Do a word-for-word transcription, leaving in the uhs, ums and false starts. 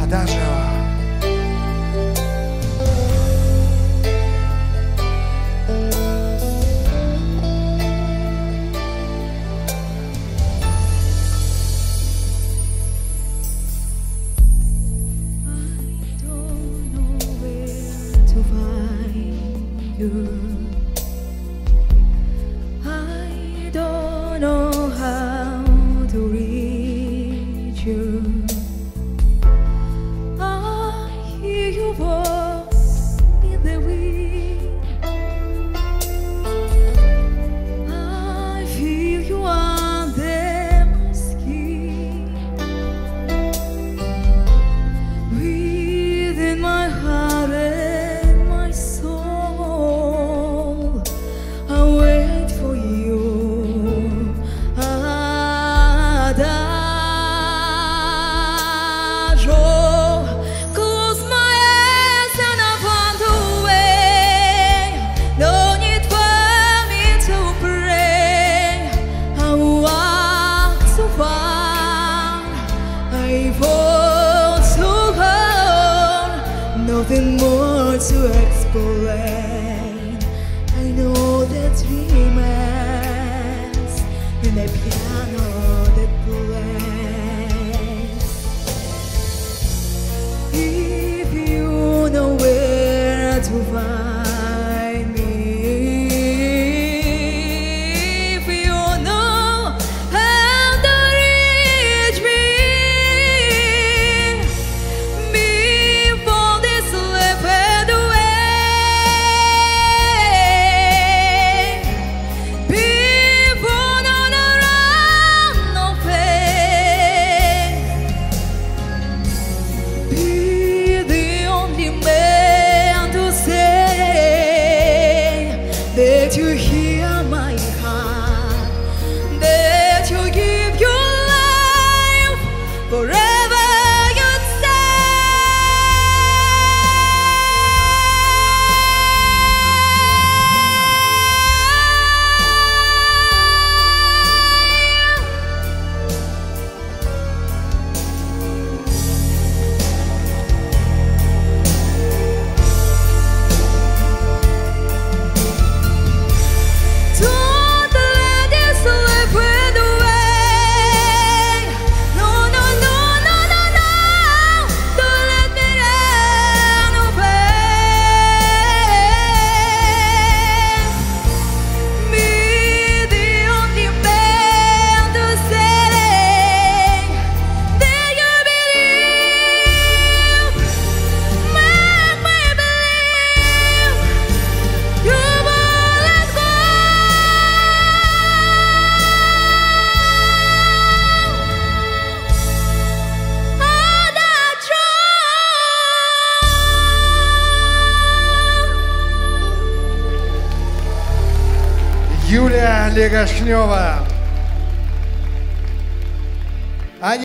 Adagio. I don't know how to reach you. I hear your voice in the wind. I feel you under my skin. Within my heart and my soul, I wait for you. Adagio. Close my eyes and I find a way. No need for me to pray. I walk so far, I fall so hard. Nothing more to explain. I know that remains in the piano that plays. If you know where to find me, if you know how to reach me, before this life fade away, before not around no pain, be the only man to say that you hear my heart, that you give your life forever. You'd don't let this life fade away. No, no, no, no, no, no. Don't let me down, no pain. Be the only man to say that you believe. Make me believe you won't let go. Юлия Легошнева.